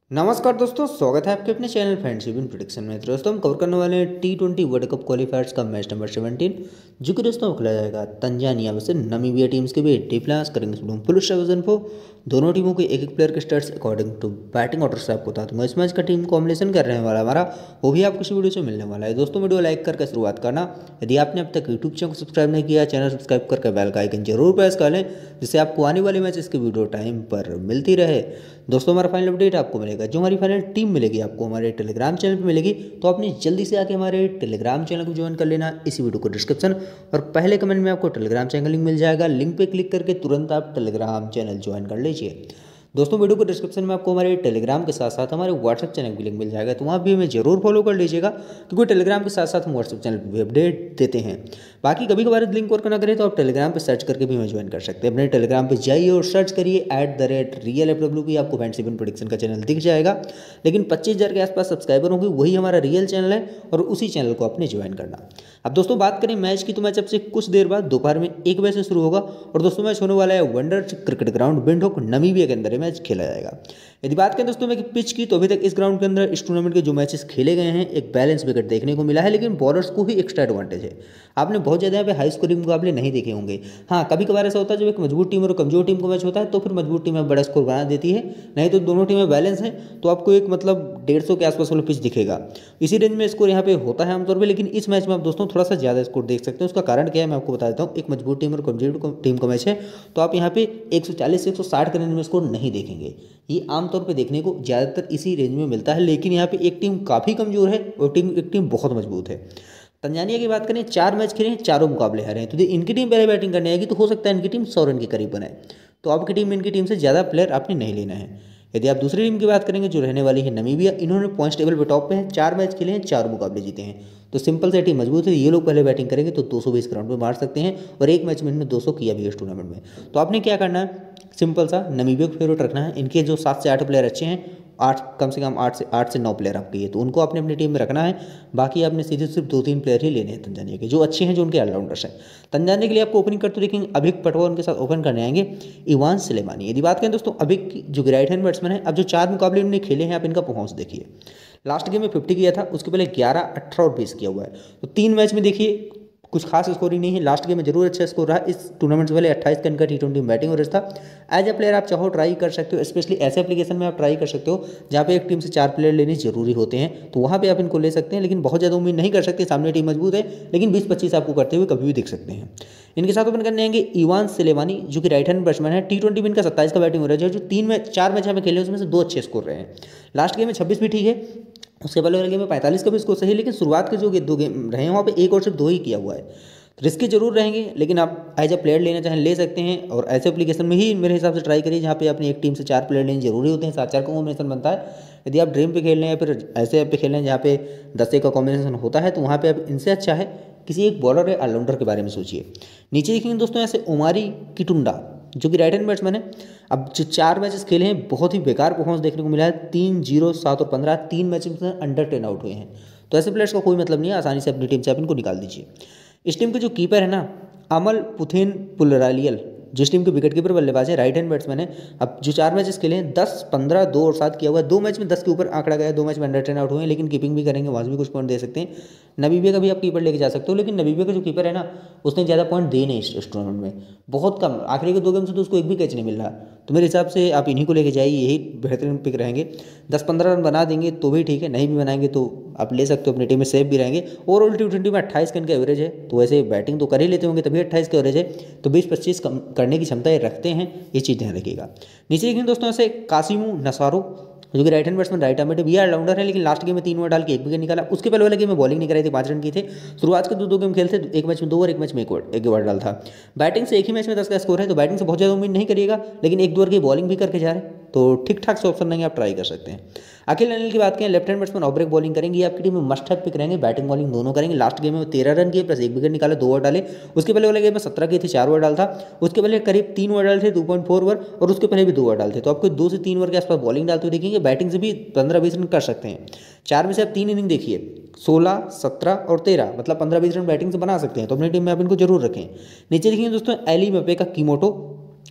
नमस्कार दोस्तों, स्वागत है आपके अपने चैनल फ्रेंडशिप इन प्रेडिक्शन में। दोस्तों हम कवर करने वाले हैं T20 वर्ल्ड कप क्वालिफायर्स का मैच नंबर 17, जो कि दोस्तों खेला जाएगा तंजानिया में से नमीबिया टीम्स के बीच। डी प्लास करेंगे फुल डिवीजन को दोनों टीमों के एक एक प्लेयर के stars according to batting order से आपको बता दूंगा। इस मैच का टीम कॉम्बिनेशन कर रहे वाला हमारा, वो भी आपको इस वीडियो से मिलने वाला है। दोस्तों वीडियो लाइक करके शुरुआत करना। यदि आपने अब तक यूट्यूब चैनल को सब्सक्राइब नहीं किया, चैनल सब्सक्राइब करके बेल का आइकन जरूर प्रेस कर लें, जिससे आपको आने वाले मैच इसकी वीडियो टाइम पर मिलती रहे। दोस्तों हमारा फाइनल अपडेट आपको मिलेगा, जो हमारी फाइनल टीम मिलेगी आपको हमारे टेलीग्राम चैनल पे मिलेगी। तो आपने जल्दी से आके हमारे टेलीग्राम चैनल को ज्वाइन कर लेना, इसी वीडियो को डिस्क्रिप्शन और पहले कमेंट में आपको टेलीग्राम चैनल लिंक मिल जाएगा। लिंक पे क्लिक करके तुरंत आप टेलीग्राम चैनल ज्वाइन कर लीजिए। दोस्तों वीडियो को डिस्क्रिप्शन में आपको हमारे टेलीग्राम के साथ साथ हमारे व्हाट्सएप चैनल की लिंक मिल जाएगा, तो वहाँ भी हमें जरूर फॉलो कर लीजिएगा, क्योंकि टेलीग्राम के साथ साथ हम व्हाट्सएप चैनल पर भी अपडेट देते हैं। बाकी कभी कभार लिंक वर्क ना करें तो आप टेलीग्राम पर सर्च करके भी हमें ज्वाइन कर सकते हैं। अपने टेलीग्राम पर जाइए और सर्च करिए @RealFWP, आपको फैंसी विन प्रेडिक्शन का चैनल दिख जाएगा। लेकिन 25,000 के आसपास सब्सक्राइबर होंगे, वही हमारा रियल चैनल है और उसी चैनल को आपने ज्वाइन करना। अब दोस्तों बात करें मैच की, तो मैच अब से कुछ देर बाद दोपहर में 1 बजे से शुरू होगा और दोस्तों मैच होने वाला है wander cricket ground Windhoek Namibia के अंदर ये मैच खेला जाएगा। यदि बात करें दोस्तों मैं पिच की, तो अभी तक इस ग्राउंड के अंदर इस टूर्नामेंट के जो मैचेस खेले गए हैं, एक बैलेंस विकेट देखने को मिला है, लेकिन बॉलर्स को ही एक्स्ट्रा एडवांटेज है। आपने बहुत ज़्यादा यहाँ पे हाई स्कोरिंग मुकाबले नहीं देखे होंगे। हाँ, कभी कभार ऐसा होता है जब एक मजबूत टीम और कमजोर टीम का मैच होता है, तो फिर मजबूत टीम बड़ा स्कोर बना देती है। नहीं तो दोनों टीमें बैलेंस हैं, तो आपको एक 150 के आसपास वाला पिच दिखेगा। इसी रेंज में स्कोर यहाँ पे होता है आमतौर पर, लेकिन इस मैच में आप दोस्तों थोड़ा सा ज़्यादा स्कोर देख सकते हैं। उसका कारण क्या है मैं आपको बता देता हूँ। एक मजबूत टीम और कमजोर टीम का मैच है, तो आप यहाँ पे 140 से 160 के रेंज में स्कोर नहीं देखेंगे। ये आमतौर पे देखने को ज़्यादातर इसी रेंज में मिलता है, लेकिन यहाँ पे एक टीम काफ़ी कमजोर है और एक टीम बहुत मजबूत है। तंजानिया की बात करें, 4 मैच खेले हैं, चारों मुकाबले हारे हैं। तो इनकी टीम पहले बैटिंग करने आएगी, तो हो सकता है इनकी टीम 100 रन के करीब बनाए। तो आपकी टीम इनकी टीम से ज़्यादा प्लेयर आपने नहीं लेना है। यदि आप दूसरी टीम की बात करेंगे, जो रहने वाली है नमीबिया, इन्होंने पॉइंट्स टेबल पे टॉप पे हैं, 4 मैच खेले हैं, 4 मुकाबले जीते हैं। तो सिंपल से टीम मजबूत है। ये लोग पहले बैटिंग करेंगे तो 220 ग्राउंड में मार सकते हैं, और एक मैच में इन्होंने 200 किया भी इस टूर्नामेंट में। तो आपने क्या करना है, सिंपल सा नमीबिया को फेवरेट रखना है। इनके जो 7 से 8 प्लेयर अच्छे हैं, 8 कम से कम 8 से 9 प्लेयर आपके ये, तो उनको आपने अपनी टीम में रखना है। बाकी आपने सीधे सिर्फ 2-3 प्लेयर ही लेने हैं तंजानिया के, जो अच्छे हैं, जो उनके ऑलराउंडर्स हैं। तंजानिया के लिए आपको ओपनिंग करते देखेंगे अभिक पटवार, उनके साथ ओपन करने आएंगे इवान सुलेमानी। यदि बात करें दोस्तों अभिक की, जो राइट हैंड बैट्समैन है, अब जो 4 मुकाबले उन्होंने खेले हैं, आप इनका परफॉर्मेंस देखिए। लास्ट गेम में 50 किया था, उसके पहले 11, 18 और 20 किया हुआ है। तो 3 मैच में देखिए कुछ खास स्कोरिंग नहीं है। लास्ट गेम में जरूर अच्छा स्कोर रहा। इस टूर्नामेंट से पहले 28 का इनका T20 बैटिंग और था। एज ए प्लेयर आप चाहो ट्राई कर सकते हो, स्पेशली ऐसे एप्लीकेशन में आप ट्राई कर सकते हो जहाँ पे एक टीम से 4 प्लेयर लेने जरूरी होते हैं, तो वहाँ पे आप इनको ले सकते हैं। लेकिन बहुत ज़्यादा उम्मीद नहीं कर सकते, सामने टीम मजबूत है, लेकिन 20-25 आपको करते हुए कभी भी दिख सकते हैं। इनके साथ ओपन करने आएंगे इवान सुलेमानी, जो कि राइट हैंड बैट्समैन है। T20 में इनका 27 का बैटिंग हो रहा है, जो 4 मैच हमें खेले उसमें से 2 अच्छे स्कोर रहे हैं। लास्ट गेम में 26 भी ठीक है, उसके पहले वाले गेम में 45 का भी स्कोर सही है, लेकिन शुरुआत के जो 2 गेम रहे हैं वहाँ पे 1 और सिर्फ 2 ही किया हुआ है। रिस्की जरूर रहेंगे, लेकिन आप एज ए प्लेयर लेना चाहें ले सकते हैं। और ऐसे एप्लीकेशन में ही मेरे हिसाब से ट्राई करिए जहाँ पे अपनी एक टीम से 4 प्लेयर लेने जरूरी होते हैं, 7-4 का कॉम्बिनेशन बनता है। यदि आप ड्रीम पे खेल रहे हैं या फिर ऐसे ऐप पे खेल रहे हैं जहाँ पे 10 का कॉम्बिनेशन होता है, तो वहाँ पे आप इनसे अच्छा है किसी एक बॉलर या ऑलराउंडर के बारे में सोचिए। नीचे देखेंगे दोस्तों ऐसे ओमारी किटुंडा, जो कि राइट हैंड बैट्समैन है। अब जो 4 मैचेस खेले हैं, बहुत ही बेकार परफॉर्मेंस देखने को मिला है। 3, 0, 7 और 15, 3 मैच में अंडर 10 आउट हुए हैं। तो ऐसे प्लेयर्स का कोई मतलब नहीं है, आसानी से अपनी टीम से आप इनको निकाल दीजिए। इस टीम के जो कीपर है ना, अमल पुथेन पुलरालियल, जो इस टीम के विकेट कीपर बल्लेबाज है, राइट हैंड बैट्समैन है। अब जो 4 मैचेस खेले हैं, 10, 15, 2 और 7 किया हुआ है। 2 मैच में 10 के ऊपर आंकड़ा गया, 2 मैच में अंडर 10 आउट हुए हैं, लेकिन कीपिंग भी करेंगे, वहाँ से भी कुछ पॉइंट दे सकते हैं। नमीबिया का भी आप कीपर लेके जा सकते हो, लेकिन नमीबिया का जो कीपर है ना, उसने ज़्यादा पॉइंट दे नहीं इस टूर्नामेंट में, बहुत कम। आखिरी के 2 गेम से तो उसको एक भी कैच नहीं मिल रहा। तो मेरे हिसाब से आप इन्हीं को लेके जाइए, यही बेहतरीन पिक रहेंगे। 10-15 रन बना देंगे तो भी ठीक है, नहीं भी बनाएंगे तो आप ले सकते हो, अपनी टीम में सेफ भी रहेंगे। ओवरऑल T20 में 28 का इनका एवरेज है, तो वैसे बैटिंग तो कर ही लेते होंगे, तभी 28 का एवरेज है। तो 20-25 करने की क्षमता ये रखते हैं, ये चीज़ ध्यान रखिएगा। नीचे देखेंगे दोस्तों ऐसे कासिमू नसारो, जो कि right hand batsman, right arm भी ऑलराउंडर है, लेकिन लास्ट गेम में 3 ओवर डाल के 1 विकेट निकाला। उसके पहले वाले गेम में बॉलिंग नहीं कराई थी, 5 रन की थे। शुरुआत के 2 गेम खेलते, एक मैच में 2 और एक मैच में 1 ओवर डाल था। बैटिंग से एक ही मैच में 10 का स्कोर है, तो बैटिंग से बहुत ज़्यादा उम्मीद नहीं करिएगा, लेकिन 1-2 ओवर की बॉलिंग भी करके जा रहे हैं, तो ठीक ठाक से ऑप्शन नहीं आप ट्राई कर सकते हैं। अखिल अनिल की बात करें, left hand batsman, off break bowling करेंगे, आपकी टीम में मस्ट हैव पिक रहेंगे, बैटिंग बॉलिंग दोनों करेंगे। लास्ट गेम में 13 रन किए प्लस 1 विकेट निकाले, 2 ओवर डाले। उसके पहले वाले गेम में 17 किए थे, 4 ओवर डाल था। उसके पहले करीब 3 ओवर डाले थे, 2.4 ओवर, और उसके पहले भी 2 ओवर डाले थे। तो आपको 2 से 3 ओवर के आसपास बॉलिंग डालते हुए देखेंगे। बैटिंग से भी 15-20 रन कर सकते हैं। 4 में से आप 3 इनिंग देखिए, 16, 17 और 13, मतलब 15-20 रन बैटिंग से बना सकते हैं। तो अपनी टीम में आप इनको जरूर रखें। नीचे देखिए दोस्तों एली मपे का कीमोटो,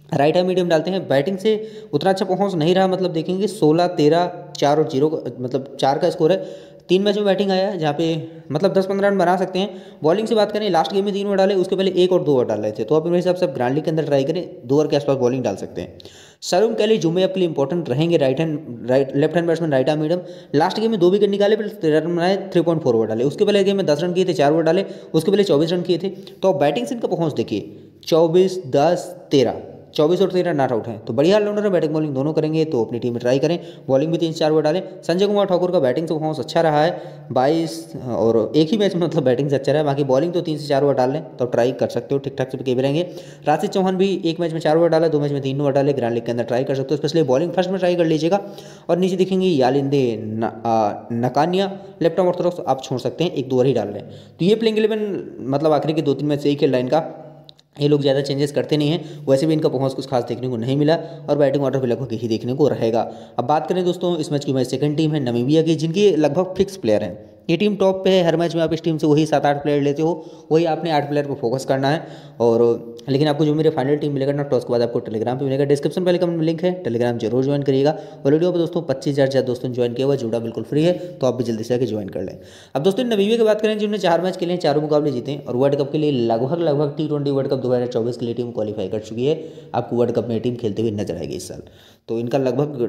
राइट हैंड मीडियम डालते हैं। बैटिंग से उतना अच्छा परफॉर्मेंस नहीं रहा, मतलब देखेंगे 16, 13, 4 और 0 मतलब 4 का स्कोर है। 3 मैच में बैटिंग आया है जहाँ पे मतलब 10-15 रन बना सकते हैं। बॉलिंग से बात करें, लास्ट गेम में 3 ओवर डाले, उसके पहले 1 और 2 ओवर डाल रहे थे। तो आप मेरे हिसाब से ग्रैंड लीग के अंदर ट्राई करें, 2 ओवर के आसपास बॉलिंग डाल सकते हैं। सरुम कैली जुम्मे आपके लिए इंपॉर्टेंट रहेंगे, left hand batsman, right hand medium. Last game में 2 विकेट निकाले, फिर 13 रन बनाए, 3.4 ओवर डाले। उसके पहले गेम में 10 रन किए थे, 4 ओवर डाले, उसके पहले 24 रन किए थे। तो आप बैटिंग से इनका परफॉर्मेंस देखिए, 24, 10, 13, 24 और 13 नॉट आउट हैं। तो बढ़िया ऑलराउंडर है, बैटिंग बॉलिंग दोनों करेंगे, तो अपनी टीम में ट्राई करें। बॉलिंग भी 3-4 ओवर डालें। संजय कुमार ठाकुर का बैटिंग से परफॉर्मेंस अच्छा रहा है, 22 और एक ही मैच में मतलब बैटिंग से अच्छा रहा है। बाकी बॉलिंग तो 3 से 4 ओवर डाल लें तो ट्राई कर सकते हो, ठीक ठाक से भी रहेंगे। राशिद चौहान भी एक मैच में 4 ओवर डाला, 2 मैच में 3 ओवर डाले, ग्रैंड लीग के अंदर ट्राई कर सकते हो। स्पेशली बॉलिंग फर्स्ट में ट्राई कर लीजिएगा। और नीचे देखेंगे Yalinde Nakania, left arm orthodox, आप छोड़ सकते हैं, 1-2 ओवर ही डाल रहे हैं। तो ये प्लेइंग 11 मतलब आखिरी के 2-3 मैच से ही खेल रहा है इनका। ये लोग ज़्यादा चेंजेस करते नहीं हैं, वैसे भी इनका परफॉर्मेंस कुछ खास देखने को नहीं मिला और बैटिंग ऑर्डर भी लगभग यही देखने को रहेगा। अब बात करें दोस्तों इस मैच की, मैच सेकंड टीम है नामीबिया की, जिनकी लगभग फिक्स प्लेयर हैं। ये टीम टॉप पे है, हर मैच में आप इस टीम से वही 7-8 प्लेयर लेते हो, वही आपने 8 प्लेयर पर फोकस करना है। और लेकिन आपको जो मेरे फाइनल टीम मिलेगा ना, तो उसके बाद आपको टेलीग्राम पे मिलेगा, डिस्क्रिप्शन पहले कमेंट में लिंक है, टेलीग्राम जरूर ज्वाइन करिएगा। और वीडियो पर दोस्तों 25,000 दोस्तों ज्वाइन किया हुआ, जुड़ा बिल्कुल फ्री है, तो आप भी जल्दी से आके ज्वाइन कर लें। अब दोस्तों नामीबिया की बात करें, जिन्होंने 4 मैच खेले हैं, चारों मुकाबले जीते हैं और वर्ल्ड कप के लिए लगभग T20 वर्ल्ड कप 2024 के लिए टीम क्वालिफाई कर चुकी है। आपको वर्ल्ड कप में टीम खेलते हुए नजर आएगी इस साल। तो इनका लगभग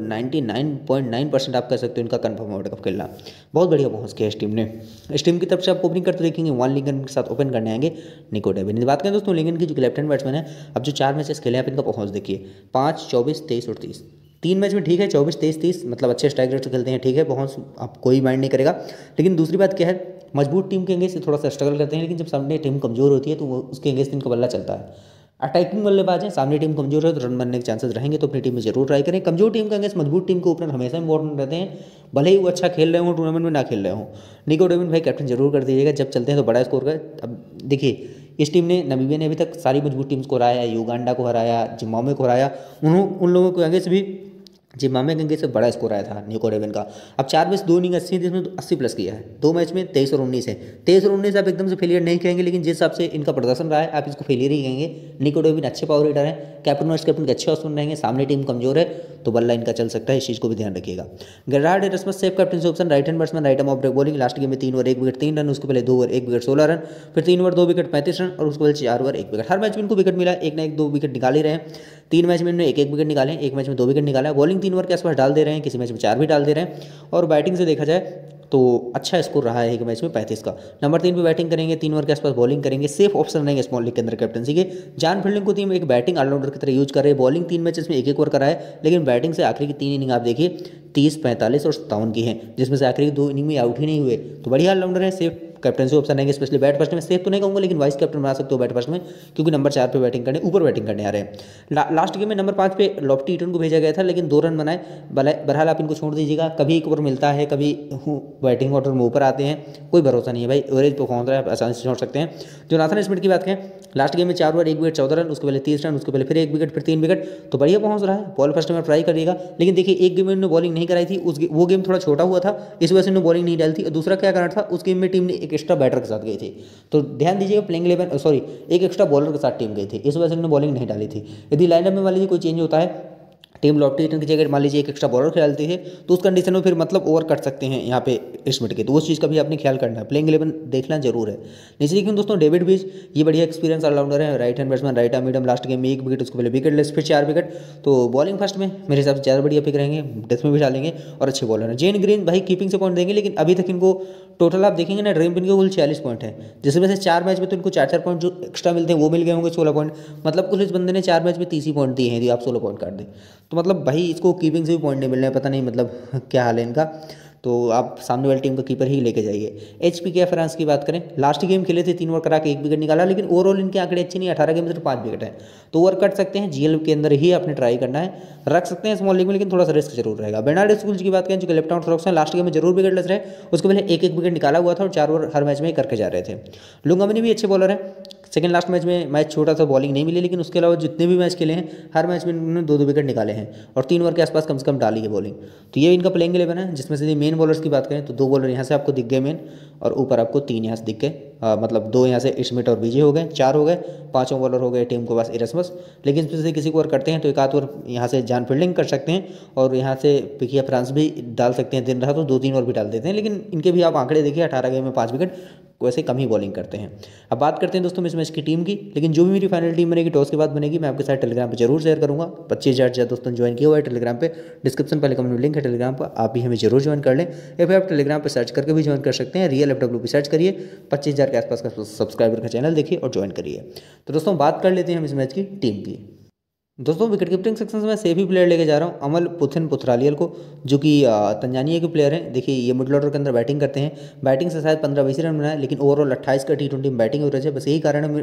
99.9% आप कह सकते हो इनका कंफर्म वर्ल्ड कप खेलना। बहुत बढ़िया पहुंच किया इस टीम ने। इस टीम की तरफ से आप ओपनिंग करते देखेंगे, वान लिंगन के साथ ओपन करने आएंगे निको डेविन। बात करें दोस्तों लिंगन की, जो लेफ्ट हैंड बैट्समैन है, अब जो 4 मैचेस खेले आप इनका परफॉर्मेंस देखिए, 5, 24, 23 और 30। 3 मैच में ठीक है, 24, 23, 30 मतलब अच्छे स्ट्राइक रेट से खेलते हैं, ठीक है, परफॉर्मेंस आप कोई माइंड नहीं करेगा। लेकिन दूसरी बात क्या है, मजबूत टीम के अगेंस्ट से थोड़ा सा स्ट्रगल करते हैं, लेकिन जब सामने टीम कमजोर होती है तो वो उसके अगेंस्ट इनका बल्ला चलता है। अटैकिंग बल्लेबाज हैं, सामने टीम कमजोर है तो रन बनने के चांसेस रहेंगे, तो अपनी टीम में जरूर ट्राई करें। कमजोर टीम का अगेंस्ट मजबूत टीम के ओपनर हमेशा इंपॉर्टेंट रहते हैं, भले ही वो अच्छा खेल रहे हो टूर्नामेंट में, ना खेल रहे हो। निको डेविन भाई कैप्टन जरूर कर दीजिएगा, जब चलते हैं तो बड़ा स्कोर का। अब देखिए इस टीम ने, नामीबिया ने अभी तक सारी मजबूत टीम्स को हराया, युगांडा को हराया, जिम्बाब्वे को हराया, उन लोगों के अगेंस्ट भी जिम्बाब्वे के अगेंस्ट से बड़ा स्कोर आया था निको डेविन का। अब 4 मैच 2 इनिंग 80 है, जिसमें 80 प्लस किया है। 2 मैच में 23 और 19 है। 23 और 19 आप एकदम से फेलियर नहीं कहेंगे, लेकिन जिस हिसाब से इनका प्रदर्शन रहा है आप इसको फेलियर ही कहेंगे। निको डेविन अच्छे पावर हिटर है, कैप्टन वाइस कैप्टन के अच्छे ऑप्शन रहेंगे, सामने टीम कमजोर है तो बल्ला इनका चल सकता है, इस चीज़ को भी ध्यान रखिएगा। गेरार्ड एरसमस सेफ कैप्टन से option, right hand batsman, right arm off break bowling. Last game में 3 ओवर 1 विकेट 3 रन, उसके पहले 2 ओवर 1 विकेट 16 रन, फिर 3 ओवर 2 विकेट 35 रन और उसके पहले 4 ओवर 1 विकेट। हर मैच में इनको विकेट मिला, एक ना एक 2 विकेट निकाल ही रहे हैं। 3 मैच में इन्होंने 1-1 विकेट निकाले, एक मैच में 2 विकेट निकाला है। बॉलिंग 3 ओवर के आसपास डाल दे रहे हैं, किसी मैच में 4 भी डाल दे रहे हैं। और बैटिंग से देखा जाए तो अच्छा स्कोर रहा है एक मैच में 35 का। नंबर 3 पे बैटिंग करेंगे, 3 ओवर के आसपास बॉलिंग करेंगे, सेफ ऑप्शन रहेंगे स्मॉल लीग के अंदर कैप्टनसी के। जॉन फील्डिंग को टीम एक बैटिंग ऑलराउंडर की तरह यूज कर रहे हैं। बॉलिंग 3 मैचेस में 1-1 ओवर करा है, लेकिन बैटिंग से आखिरी की 3 इनिंग आप देखिए 30, 45 और 57 की हैं, जिसमें से आखिरी 2 इनिंग में आउट ही नहीं हुए। तो बढ़िया ऑलराउंडर है, सेफ कैप्टनसी ऑप्शन रहेंगे, स्पेशली बैट फर्स्ट में। सेफ तो नहीं कहूँगा, लेकिन वाइस कैप्टन बना सकते हो बैट फर्स्ट में, क्योंकि नंबर 4 पे बैटिंग करने, ऊपर बैटिंग करने आ रहे हैं। लास्ट गेम में नंबर 5 पे लॉफ्टी ईटन को भेजा गया था, लेकिन 2 रन बनाए। बहरहाल आप इनको छोड़ दीजिएगा, कभी 1 ओवर मिलता है, कभी बैटिंग ऑर्डर में ऊपर आते हैं, कोई भरोसा नहीं है भाई। एवरेज परफॉर्मेंस है, आप आसानी से छोड़ सकते हैं। जोनाथन स्मिथ की बात करें, लास्ट गेम में 4 ओवर 1 विकेट 14 रन, उसके पहले 30 रन, उसके पहले फिर 1 विकेट, फिर 3 विकेट, तो बढ़िया परफॉर्मेंस रहा है। बॉल फर्स्ट में ट्राई करिएगा, लेकिन देखिए एक गेम में उन्होंने बॉलिंग नहीं कराई थी, वो गेम थोड़ा छोटा हुआ था, इस वजह से उन्होंने बॉलिंग नहीं डाली थी। और दूसरा क्या कारण था, उस गेम में टीम ने एक एक्स्ट्रा बैटर के साथ गई थी, तो ध्यान दीजिएगा प्लेइंग 11 एक एक्स्ट्रा बॉलर के साथ टीम गई थी, इस वजह से उन्होंने बॉलिंग नहीं डाली थी। यदि लाइनअप में मान लीजिए कोई चेंज होता है, टीम लॉफ्टी ईटन की जगह मान लीजिए एक एक्स्ट्रा बॉलर खेलती है, तो उस कंडीशन में फिर मतलब ओवर कट सकते हैं यहाँ पे स्मिथ के, तो उस चीज़ का भी आपने ख्याल करना है। प्लेइंग 11 देखना जरूर है। नीचे देखिए दोस्तों डेविड विज, ये बढ़िया एक्सपीरियंस ऑलराउंडर है, right hand batsman, right arm medium. Last game में 1 विकेट, उसको पहले विकेट लेस, फिर 4 विकेट, तो बॉलिंग फर्स्ट में मेरे हिसाब से ज़्यादा बढ़िया पिक रहेंगे, डेथ में भी डालेंगे और अच्छे बॉलर हैं। जेन ग्रीन भाई कीपिंग से पॉइंट देंगे, लेकिन अभी तक इनको टोटल आप देखेंगे ना, ड्रीम पिन के कुल 46 पॉइंट है, जिसमें से 4 मैच में तो इनको 4-4 पॉइंट जो एक्स्ट्रा मिलते हैं वो मिल गए होंगे, 16 पॉइंट। मतलब कुल इस बंदे ने 4 मैच में 30 ही पॉइंट दिए हैं, यदि आप 16 पॉइंट काट दें तो मतलब भाई इसको कीपिंग से भी पॉइंट नहीं मिल रहे हैं, पता नहीं मतलब क्या हाल है इनका। तो आप सामने वाली टीम का कीपर ही लेके जाइए। HP फ्रांस की बात करें, लास्ट गेम खेले थे 3 ओवर करा के 1 विकेट निकाला, लेकिन ओवरऑल इनके आंकड़े अच्छे नहीं, 18 गेम में सिर्फ 5 विकेट है, तो ओवर कट सकते हैं। GL के अंदर ही आपने ट्राई करना है, रख सकते हैं स्मॉल लीग में, लेकिन थोड़ा सा रिस्क जरूर रहेगा। बेनार्ड स्कूल्स की बात करें, जो लेफ्ट आर्म हैं, लास्ट गेम में जरूर विकेट लेस रहे, उसके पहले 1-1 विकेट निकाला हुआ था और 4 ओवर हर मैच में ही करके जा रहे थे। लुंगमनी भी अच्छे बॉलर हैं, सेकंड लास्ट मैच में मैच छोटा सा, बॉलिंग नहीं मिली, लेकिन उसके अलावा जितने भी मैच खेले हैं हर मैच में इन्होंने 2-2 विकेट निकाले हैं और 3 ओवर के आसपास कम से कम डाली है बॉलिंग। तो ये इनका प्लेइंग 11 है, जिसमें से मेन बॉलर्स की बात करें तो 2 बॉलर यहाँ से आपको दिख गए मेन, और ऊपर आपको 3 यहाँ से दिख गए, मतलब 2 यहाँ से स्मिथ और बीजे हो गए, 4 हो गए, 5वां बॉलर हो गए टीम के पास इरस्मस। लेकिन इसमें से किसी को ओवर करते हैं तो एक आध ओवर यहाँ से जॉन फील्डिंग कर सकते हैं और यहाँ से पिकिया फ्रांस भी डाल सकते हैं, दिन रहा तो 2-3 ओवर भी डाल देते हैं, लेकिन इनके भी आप आंकड़े देखिए 18 गेम में 5 विकेट, वैसे कम ही बॉलिंग करते हैं। अब बात करते हैं दोस्तों इस मैच की टीम की, लेकिन जो भी मेरी फाइनल टीम बनेगी टॉस के बाद बनेगी, मैं आपके साथ टेलीग्राम पे जरूर शेयर करूंगा। 25,000 दोस्तों ज्वाइन किया हुआ है टेलीग्राम पे, डिस्क्रिप्शन पहले कमेंट में लिंक है टेलीग्राम पर, आप भी हमें जरूर ज्वाइन कर लें, या फिर आप टेलीग्राम पर सर्च करके भी ज्वाइन कर सकते हैं। रियल FW पे सर्च करिए, 25,000 के आसपास का सब्सक्राइबर का चैनल देखिए और ज्वाइन करिए। तो दोस्तों बात कर लेते हैं हम इस मैच की टीम की। दोस्तों विकेट कीपिंग सेक्शन से मैं सेफ ही प्लेयर लेके जा रहा हूँ, अमल पुथिन पुथरालियल को, जो कि तंजानिया के प्लेयर हैं। देखिए ये मिडल ऑर्डर के अंदर बैटिंग करते हैं, बैटिंग से शायद 15-20 रन बनाए, लेकिन ओवरऑल 28 का T20 में बैटिंग एवरेज है, बस यही कारण है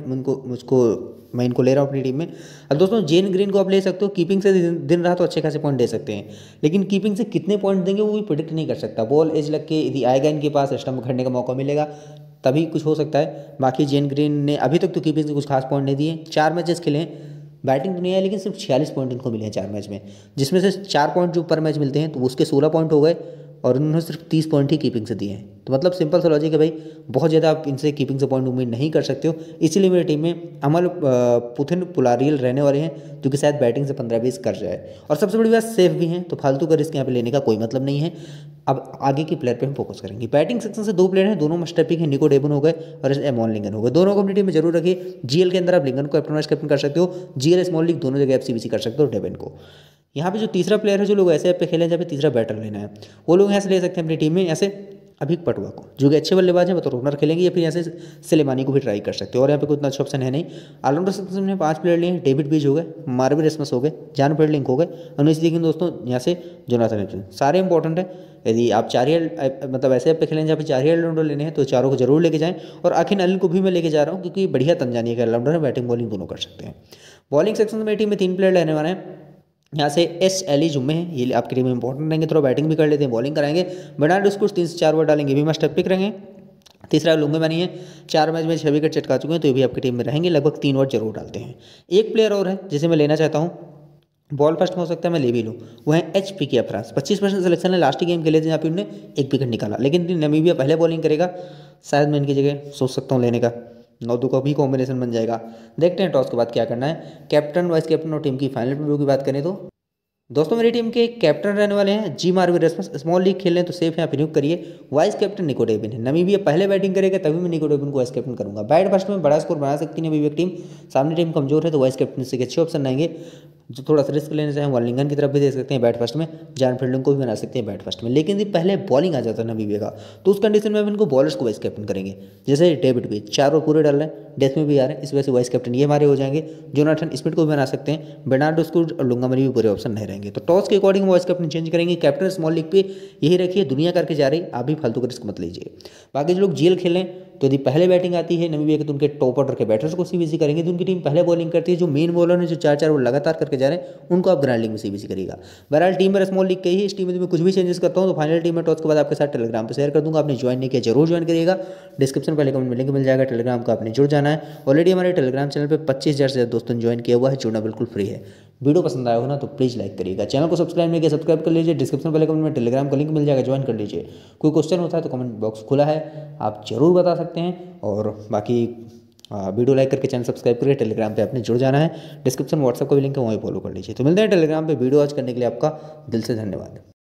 मैं इनको ले रहा हूँ अपनी टीम में। अब दोस्तों जेन ग्रीन को आप ले सकते हो, कीपिंग से दिन रहा तो अच्छे खासे पॉइंट दे सकते हैं, लेकिन कीपिंग से कितने पॉइंट देंगे वो भी प्रिडिक्ट नहीं कर सकता। बॉल एज लग के यदि आएगा इनके पास, स्टंप खड़ने का मौका मिलेगा तभी कुछ हो सकता है। बाकी जेन ग्रीन ने अभी तक तो कीपिंग से कुछ खास पॉइंट नहीं दिए, 4 मैचेस खेले हैं, बैटिंग तो नहीं है, लेकिन सिर्फ 46 पॉइंट इनको मिले हैं 4 मैच में, जिसमें से 4 पॉइंट जो पर मैच मिलते हैं तो उसके 16 पॉइंट हो गए, और उन्होंने सिर्फ 30 पॉइंट ही कीपिंग से दिए हैं। तो मतलब सिंपल सा लॉजिक है भाई, बहुत ज़्यादा आप इनसे कीपिंग से पॉइंट उम्मीद नहीं कर सकते हो। इसीलिए मेरी टीम में अमल पुथिन पुलारियल रहने वाले हैं, जो कि शायद बैटिंग से 15-20 कर जाए, और सबसे बड़ी बात सेफ भी हैं, तो फालतू का रिस्क यहाँ पे लेने का कोई मतलब नहीं है। अब आगे के प्लेयर पे हम फोकस करेंगे। बैटिंग सेक्शन से 2 प्लेयर हैं, दोनों मस्ट पिक हैं, निको डेबन हो गए और एमॉन लिंगन हो गए, दोनों को अपनी टीम में जरूर रखिए। GL के अंदर आप लिंगन को कैप्टन वाइस कैप्टन कर सकते हो, GL स्मॉल लीग दोनों जगह FCBC कर सकते हो डेबन को। यहाँ पे जो तीसरा प्लेयर है, जो लोग ऐसे पे खेले जहाँ पे तीसरा बैटर लेना है, वो लोग यहाँ से ले सकते हैं अपनी टीम में, ऐसे अभिक पटवा को, जो कि अच्छे बल्लेबाज हैं, बतौर ओपनर खेलेंगे, या फिर यहाँ से सिलेमानी को भी ट्राई कर सकते हो। और यहाँ पे कोई इतना अच्छा ऑप्शन है नहीं। ऑलराउंडर सेक्शन में 5 प्लेयर लिए हैं, डेविड बीज हो गए, मार्विन रेस्मस हो गए, जॉन फील्डिंग हो गए, और इसी लेकिन दोस्तों यहाँ से जोनाथन एब्सन, सारे इंपॉर्टेंट है। यदि आप 4 मतलब ऐसे पे खेलें जहाँ पे 4 ऑलराउंडर लेने हैं तो चारों को जरूर लेके जाएं, और आखिर अनिल को भी मैं लेके जा रहा हूँ, क्योंकि बढ़िया तंजानिया के ऑलराउंडर है, बैटिंग बॉलिंग दोनों कर सकते हैं। बॉलिंग सेक्शन में मेरी टीम में 3 प्लेयर रहने वाले हैं। यहाँ से SLE जुम्मे हैं, ये आपकी टीम में इंपॉर्टेंट रहेंगे, थोड़ा बैटिंग भी कर लेते हैं, बॉलिंग कराएंगे। बर्नार्डो स्कूर्स 3 से 4 ओवर डालेंगे, भी मस्ट पिक रहेंगे। तीसरा लुंगे बनी है, 4 मैच में 6 विकेट चटका चुके हैं, तो ये भी आपकी टीम में रहेंगे, लगभग 3 ओवर जरूर डालते हैं। एक प्लेयर और है जिसे मैं लेना चाहता हूँ, बॉल फर्स्ट में हो सकता है, मैं ले भी लूँ, वो है पिकिया फ्रांस। 25% सिलेक्शन है, लास्ट ही गेम खेले थे जहाँ पे उन्होंने 1 विकेट निकाला, लेकिन नमीबिया पहले बॉलिंग करेगा, शायद मैं इनकी जगह सोच सकता हूँ लेने का, 9-2 का भी कॉम्बिनेशन बन जाएगा। देखते हैं टॉस के बाद क्या करना है। कैप्टन वाइस कैप्टन और टीम की फाइनल प्रीव्यू की बात करें तो दोस्तों मेरी टीम के कैप्टन रहने वाले हैं जी मार्विन रेस्मस, स्मॉल लीग खेल रहे हैं तो सेफ यहाँ प्रयोग करिए। वाइस कैप्टन निको डेबिन है, नमीबिया पहले बैटिंग करेगा तभी मैं निको डेबिन को वाइस कैप्टन करूंगा। बैट फर्स्ट में बड़ा स्कोर बना सकती है नमीबिया टीम, सामने टीम कमजोर है तो वाइस कैप्टन से अच्छे ऑप्शन रहेंगे। जो थोड़ा सा रिस्क लेने से हम वालिंगन की तरफ भी दे सकते हैं बैट फर्स्ट में, जॉन फील्डिंग को भी बना सकते हैं बैट फर्स्ट में, लेकिन यदि पहले बॉलिंग आ जाता है नमीबिया का तो उस कंडीशन में हम इनको बॉलर्स को वाइस कैप्टन करेंगे। जैसे डेविड भी 4 ओवर पूरे डाल रहे हैं, डेथ में भी आ रहे हैं, इस वजह से वाइस कैप्टन ये हमारे हो जाएंगे। जोनाथन स्मिथ को भी बना सकते हैं, बर्नार्डो स्कूर्स और लुंगामरी भी पूरे ऑप्शन नहीं रहेंगे। तो टॉस के अकॉर्डिंग वाइस कैप्टन चेंज करेंगे। कैप्टन स्मॉल लीग पे यही रखिए, दुनिया करके जा रही, आप भी फालतू का रिस्क मत लीजिए। बाकी जो लोग GL खेलें तो यदि पहले बैटिंग आती है नमीबिया के तो उनके टॉप ऑर्डर के बैटर्स को CBC करेंगे, तो उनकी टीम पहले बॉलिंग करती है। जो मेन बॉलर है जो 4-4 ओवर लगातार करके जा रहे हैं उनको आप ग्रैंड लीग में CBC करेगा। बहरहाल टीम मेरा स्मॉल लीग कही है, इस टीम में मैं कुछ भी चेंजेस करता हूँ तो फाइनल टीम में टॉस के बाद आपके साथ टेलीग्राम पर शेयर कर दूंगा। आपने ज्वाइन नहीं किया जरूर ज्वाइन करिएगा, डिस्क्रिप्शन पहले कमेंट में लिंक मिल जाएगा, टेलीग्राम का आपने जुड़ जाना है। ऑलरेडी हमारे टेलीग्राम चैनल पर 25,000 से ज़्यादा दोस्तों ज्वाइन किया हुआ है, जुड़ना बिल्कुल फ्री है। वीडियो पसंद आया हो ना तो प्लीज़ लाइक करिएगा, चैनल को सब्सक्राइब नहीं किया सब्सक्राइब कर लीजिए, डिस्क्रिप्शन पहले कमेंट में टेलीग्राम का लिंक मिल जाएगा, ज्वाइन कर लीजिए। कोई क्वेश्चन होता है तो कमेंट बॉक्स खुला है, आप जरूर बता सकते हैं। और बाकी वीडियो लाइक करके चैनल सब्सक्राइब करके टेलीग्राम पे आपने जुड़ जाना है, डिस्क्रिप्शन व्हाट्सएप का भी लिंक है वहीं फॉलो कर लीजिए। तो मिलते हैं टेलीग्राम पे। वीडियो वॉच करने के लिए आपका दिल से धन्यवाद।